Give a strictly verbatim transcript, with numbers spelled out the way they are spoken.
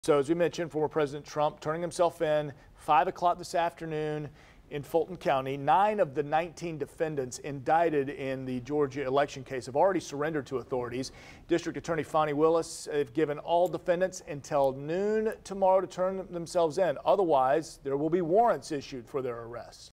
So as we mentioned, former President Trump turning himself in five o'clock this afternoon in Fulton County. Nine of the nineteen defendants indicted in the Georgia election case have already surrendered to authorities. District Attorney Fani Willis have given all defendants until noon tomorrow to turn themselves in. Otherwise, there will be warrants issued for their arrest.